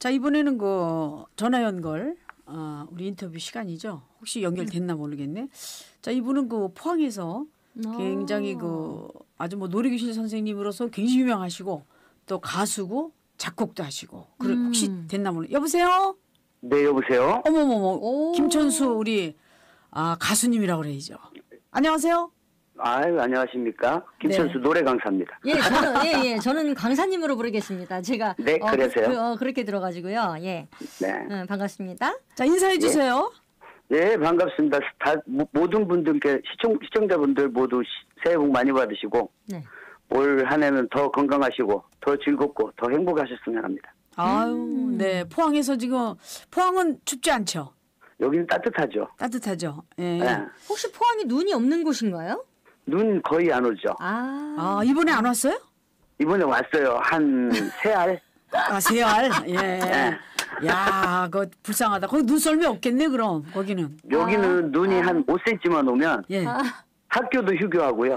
자, 이번에는 그 전화 연결 우리 인터뷰 시간이죠. 혹시 연결됐나 모르겠네. 자, 이분은 그 포항에서 굉장히 그 아주 뭐 노래교실 선생님으로서 굉장히 유명하시고 또 가수고 작곡도 하시고 혹시 됐나 모르. 여보세요? 네, 여보세요? 어머머머. 김천수 우리 가수님이라고 그래야죠. 안녕하세요. 아유, 안녕하십니까? 김천수 노래 강사입니다. 저는 강사님으로 부르겠습니다. 제가 네, 그러세요. 그렇게 들어가지고 예. 네. 반갑습니다. 자, 인사해 주세요. 네, 반갑습니다. 모든 분들께 시청자분들 모두 새해 복 많이 받으시고 네. 올 한 해는 더 건강하시고 더 즐겁고 더 행복하셨으면 합니다. 아유, 네. 포항에서 지금 포항은 춥지 않죠? 여기는 따뜻하죠. 따뜻하죠. 예. 네. 혹시 포항이 눈이 없는 곳인가요? 눈 거의 안 오죠. 이번에 안 왔어요? 이번에 왔어요. 한 세 알. 세 알. 예. 야, 그거 불쌍하다. 거기 눈썰미 없겠네, 그럼 거기는. 여기는 눈이 한 5cm만 오면 예. 학교도 휴교하고요.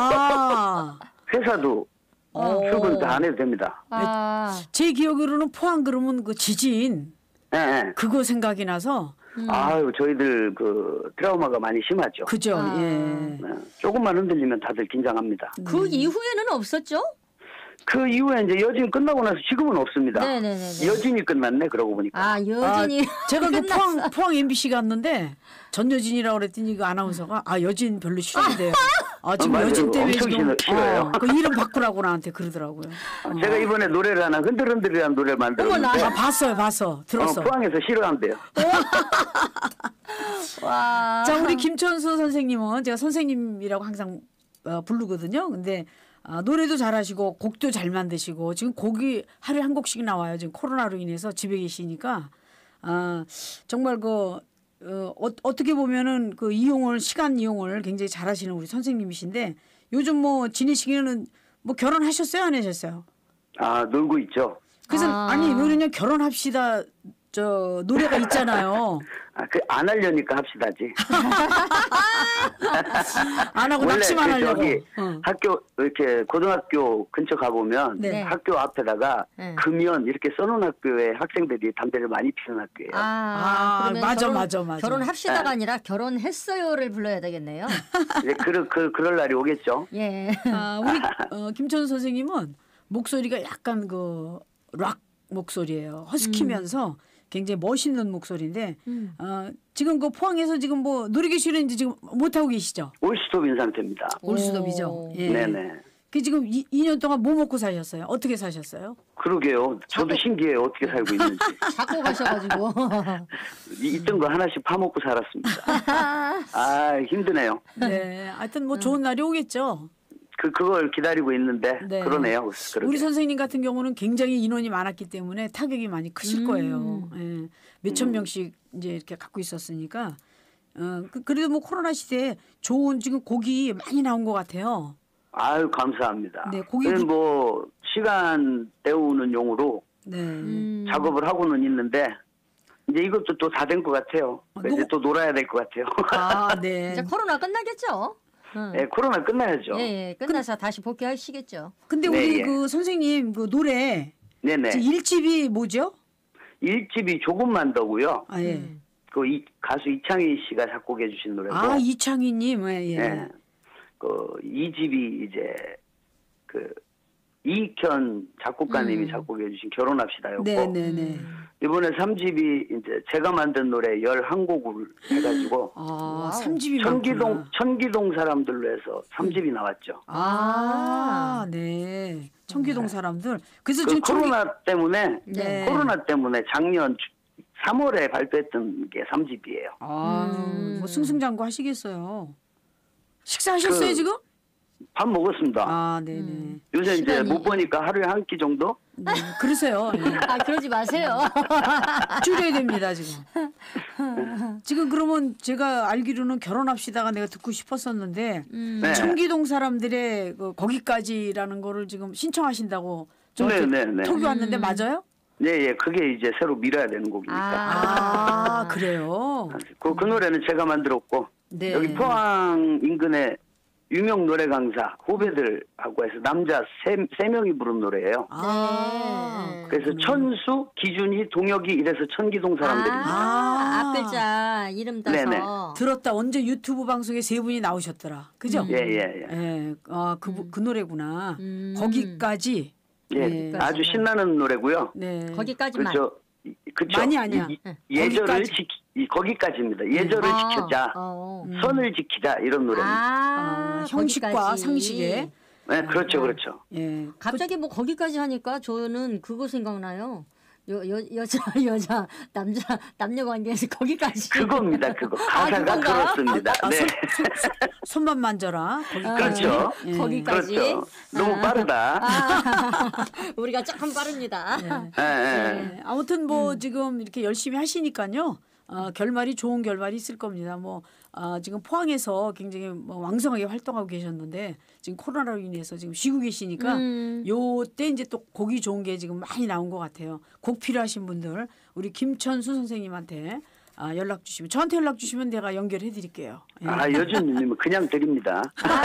회사도 출근 다 안 해도 됩니다. 제 기억으로는 포항 그러면 그 지진 네. 그거 생각이 나서. 아유, 저희들 그 트라우마가 많이 심하죠. 그죠. 예. 네. 조금만 흔들리면 다들 긴장합니다. 그 이후에는 없었죠? 그 이후에 이제 여진 끝나고 나서 지금은 없습니다. 네네네. 여진이 끝났네, 그러고 보니까. 여진이. 제가 그 포항 MBC 갔는데 전여진이라고 그랬더니 그 아나운서가 여진 별로 싫어한대요. 지금 맞아요. 여진 때문에 엄청 지금 싫어요. 그 이름 바꾸라고 나한테 그러더라고요. 제가 이번에 노래를 하나 흔들흔들이라는 노래를 만들었는데 봤어. 들었어. 포항에서 싫어한대요. 와. 자, 우리 김천수 선생님은 제가 선생님이라고 항상 부르거든요. 근데 노래도 잘하시고 곡도 잘 만드시고 지금 곡이 하루에 한 곡씩 나와요. 지금 코로나로 인해서 집에 계시니까 정말 어떻게 보면은 그 시간 이용을 굉장히 잘하시는 우리 선생님이신데 요즘 뭐 지내시기에는 뭐 결혼하셨어요, 안 하셨어요? 놀고 있죠. 그래서 아니 왜냐면 결혼합시다 노래가 있잖아요. 안 하려니까 합시다지. 안 하고 낚시만 하려고. 학교 이렇게 고등학교 근처 가보면 네. 학교 앞에다가 금연 이렇게 써놓은 학교에 학생들이 담배를 많이 피우는 학교예요. 그러면 맞아. 결혼합시다가 아니라 결혼했어요를 불러야 되겠네요. 네, 그럴 날이 오겠죠. 예. 우리 김천수 선생님은 목소리가 약간 락 목소리예요. 허스키면서 굉장히 멋있는 목소리인데 지금 그 포항에서 지금 뭐 노래교실은 이제 지금 못 하고 계시죠? 올스톱인 상태입니다. 올스톱이죠. 예. 네네. 그 지금 2년 동안 뭐 먹고 사셨어요? 어떻게 사셨어요? 그러게요. 저도 신기해요. 어떻게 살고 있는지. 자꾸 가셔가지고 있던 거 하나씩 파먹고 살았습니다. 힘드네요. 네. 하여튼 뭐 좋은 날이 오겠죠. 그걸 기다리고 있는데 네. 그러네요. 우리 선생님 같은 경우는 굉장히 인원이 많았기 때문에 타격이 많이 크실 거예요. 예. 몇천 명씩 이제 이렇게 갖고 있었으니까 그래도 뭐 코로나 시대에 좋은 지금 곡이 많이 나온 것 같아요. 아유, 감사합니다. 네, 뭐 시간 때우는 용으로 작업을 하고는 있는데 이제 이것도 또 다 된 것 같아요. 이제 또 놀아야 될 것 같아요. 네. 이제 코로나 끝나겠죠? 네, 코로나 끝나야죠. 예, 끝나서 다시 복귀하시겠죠. 근데 우리 그 선생님 그 노래 네네. 1집이 뭐죠? 1집이 조금만 더고요. 예. 가수 이창희 씨가 작곡해 주신 노래고. 이창희님. 예. 네. 2집이 이제 이익현 작곡가님이 작곡해 주신 결혼합시다였고. 네네네. 이번에 3집이 이제 제가 만든 노래 11곡을 해가지고 3집이 천기동 사람들로 해서 3집이 나왔죠. 네. 천기동 사람들. 그래서 지금 지금 코로나 때문에 작년 3월에 발표했던 게 3집이에요. 뭐 승승장구 하시겠어요. 식사하셨어요 지금? 밥 먹었습니다. 네네. 요새 이제 못 보니까 하루에 한 끼 정도? 네, 그러세요. 네. 그러지 마세요. 줄여야 됩니다, 지금. 지금 그러면 제가 알기로는 결혼합시다가 내가 듣고 싶었었는데 청기동 사람들의 거기까지라는 거를 지금 신청하신다고 저한테 톡이 왔는데 맞아요? 네, 그게 이제 새로 밀어야 되는 곡이니까. 그래요? 그 노래는 제가 만들었고 여기 포항 인근에 유명 노래 강사 후배들하고 해서 남자 세 명이 부른 노래예요. 아, 그래서 천수, 기준이, 동혁이 이래서 천기동 사람들입니다. 앞글자 이름 따서. 네네. 들었다. 언제 유튜브 방송에 세 분이 나오셨더라. 그죠? 예. 예. 그 노래구나. 거기까지. 예, 네. 아주 신나는 노래고요. 네. 거기까지만. 그쵸. 많이 아니야. 예절을 거기까지. 거기까지입니다. 예절을 지키자, 선을 지키자 이런 노래입니다. 형식과 거기까지. 상식에. 네, 그렇죠. 예. 갑자기 뭐 거기까지 하니까 저는 그거 생각나요. 여자 남녀 관계에서 거기까지. 그겁니다. 그거 가사가 그건가요? 그렇습니다. 네, 손만 만져라. 거기까지. 그렇죠. 예. 거기까지. 그렇죠. 너무 빠르다. 우리가 조금 빠릅니다. 예. 아무튼 뭐 지금 이렇게 열심히 하시니까요. 결말이 좋은 결말이 있을 겁니다. 뭐 지금 포항에서 굉장히 뭐 왕성하게 활동하고 계셨는데 지금 코로나로 인해서 지금 쉬고 계시니까 요때 이제 또 곡이 좋은 게 지금 많이 나온 것 같아요. 곡 필요하신 분들 우리 김천수 선생님한테 연락 주시면 저한테 연락 주시면 내가 연결해 드릴게요. 예. 여준님은 그냥 드립니다.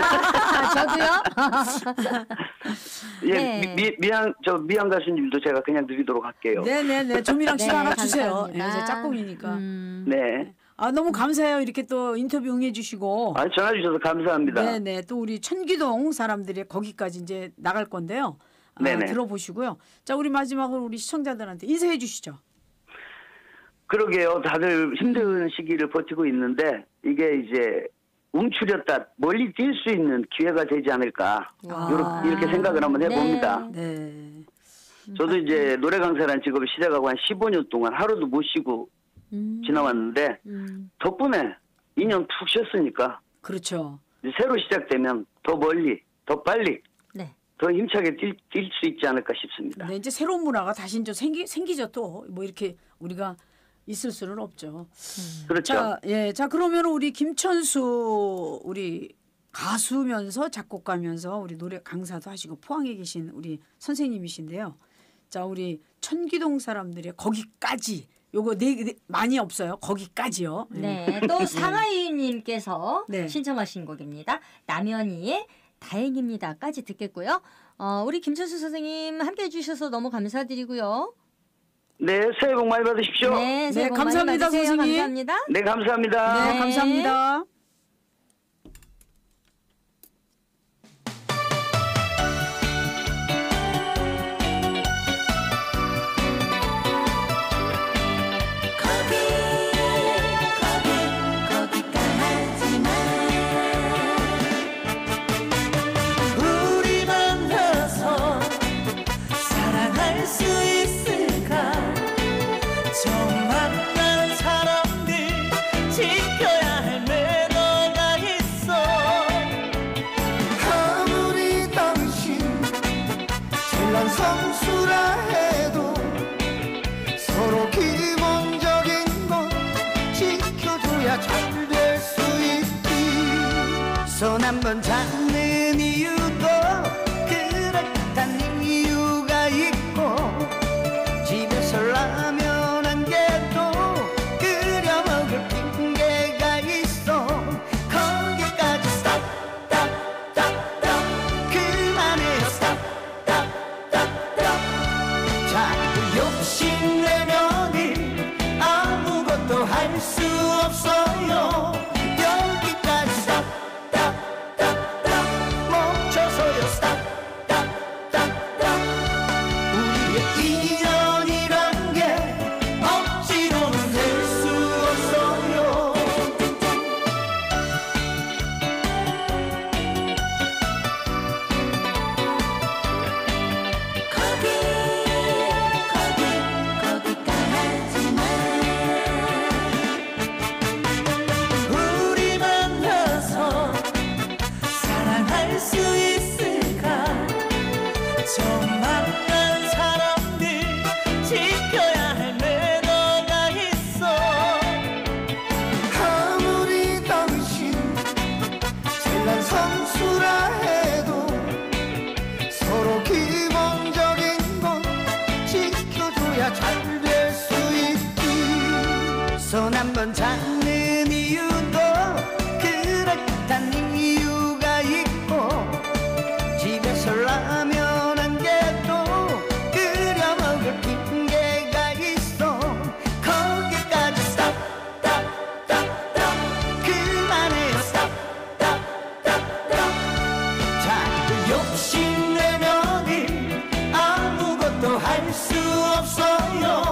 저도요? 예, 네. 미양 가수님도 제가 그냥 드리도록 할게요. 네네네. 좀이랑 시간 하나 주세요. 예, 감사합니다. 제 짝꿍이니까. 네. 너무 감사해요. 이렇게 또 인터뷰 응해주시고. 전화 주셔서 감사합니다. 네네. 또 우리 천기동 사람들이 거기까지 이제 나갈 건데요. 네네. 들어보시고요. 자, 우리 마지막으로 우리 시청자들한테 인사해 주시죠. 그러게요. 다들 힘든 시기를 버티고 있는데 이게 이제 움츠렸다 멀리 뛸 수 있는 기회가 되지 않을까 이렇게 생각을 한번 해봅니다. 네. 저도 이제 노래 강사라는 직업을 시작하고 한 15년 동안 하루도 못 쉬고 지나왔는데 덕분에 2년 푹 쉬었으니까 그렇죠. 이제 새로 시작되면 더 멀리 더 빨리 네. 더 힘차게 뛸 수 있지 않을까 싶습니다. 네, 이제 새로운 문화가 다시 이제 생기죠. 또 뭐 이렇게 우리가 있을 수는 없죠. 그렇죠. 자, 예, 자 그러면 우리 김천수 우리 가수면서 작곡가면서 우리 노래 강사도 하시고 포항에 계신 우리 선생님이신데요. 자, 우리 천기동 사람들의 거기까지 요거 많이 없어요. 거기까지요. 네. 또 상하이님께서 네. 신청하신 곡입니다. 남현이의 다행입니다까지 듣겠고요. 우리 김천수 선생님 함께해 주셔서 너무 감사드리고요. 네, 새해 복 많이 받으십시오. 네, 새해 복 감사합니다, 많이 받으세요. 선생님. 감사합니다. 네, 감사합니다. 네, 감사합니다. 우리 만나서 사랑할 수 있을까 처음 만난 사람들 지켜야 할 매너가 있어 아무리 당신 잘난 성수라 해도 서로 기본적인 건 지켜줘야 잘 될 수 있지 손 한 번 잡는 이유도 그렇단 이유가 있고 집에서 라면 한 개도 끓여 먹을 핑계가 있어 거기까지 stop stop stop stop 그만해요 stop stop stop stop 자꾸 욕심내면은 아무것도 할 수 없어요 여기까지 stop stop stop stop 멈춰서요 stop stop stop stop 우리의 인연이란 게 억지로는 될 수 없어요 우리 만나서 사랑할 수 있을까 처음 만난 사람들 지켜야 할 매너가 있어 아무리 당신 잘난 성수라 해도 서로 기본적인 건 지켜줘야 잘 될 수 있지 손 한 번 잡는 이유도 그렇단 이유가 있고 없어요